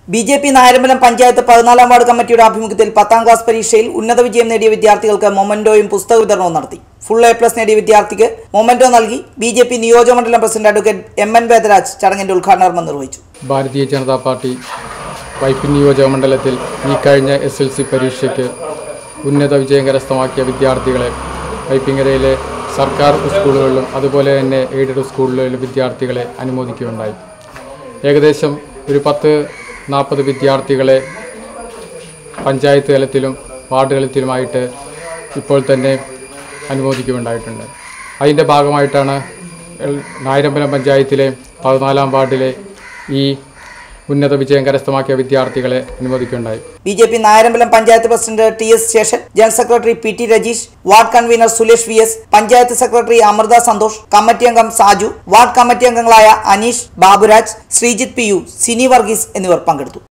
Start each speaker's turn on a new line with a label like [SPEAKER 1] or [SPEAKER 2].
[SPEAKER 1] BJP Nayarambalam panchayat 14ാം ward കമ്മിറ്റിയുടെ ആഭിമുഖ്യത്തിൽ 10ാം ക്ലാസ് പരീക്ഷയിൽ ഉന്നത വിജയം നേടിയ വിദ്യാർത്ഥികൾക്ക് മൊമെന്റോയും പുസ്തക വിതരണവും നടത്തി. ഫുൾ A+ നേടിയ വിദ്യാർത്ഥിക്ക് മൊമെന്റോ നൽകി BJP നിയോജകമണ്ഡലം പ്രസിഡന്റ് അഡ്വക്കേറ്റ് MN വേദരാജ് ചടങ്ങിന്റെ ഉദ്ഘാടനം നിർവഹിച്ചു.
[SPEAKER 2] ഭാരതീയ ജനതാ പാർട്ടി വൈപ്പിൻ നിയോജകമണ്ഡലത്തിൽ ഈ കഴിഞ്ഞ SLC പരീക്ഷയ്ക്ക് ഉന്നത വിജയം കരസ്ഥമാക്കിയ വിദ്യാർത്ഥികളെ വൈപ്പിങ്ങരയിലെ സർക്കാർ സ്കൂളുകളിലും അതുപോലെ തന്നെ എയ്ഡഡ് സ്കൂളുകളിലും വിദ്യാർത്ഥികളെ അനുമോദിക്കുകയുണ്ടായി. ഏകദേശം ഒരു 40 വിദ്യാർത്ഥികളെ പഞ്ചായത്ത് തലത്തിലും വാർഡ് തലത്തിലുമായിട്ട് ഇപ്പോൾ തന്നെ അനുമോദിക്കുകയുണ്ടായിട്ടുണ്ട്. അതിൻ്റെ ഭാഗമായിട്ടാണ് നായരമ്പലം പഞ്ചായത്തിലെ 14ാം വാർഡിലെ ഈ ഉന്നത വിജയം കരസ്ഥമാക്കിയ വിദ്യാർത്ഥികളെ അനുമോദിക്കുകയുണ്ടായി.
[SPEAKER 1] BJP Nayarambalam panchayat president TS Seshan, general secretary PT Rajeesh, ward convener Sulesh VS, panchayat secretary Amrutha Santhosh, committee അംഗം സാജു, വാർഡ് കമ്മിറ്റി അംഗങ്ങളായ അനീഷ്, ബാബുരാജ്, ശ്രീജിത്ത് PU, സിനി വർഗീസ് എന്നിവർ പങ്കെടുത്തു.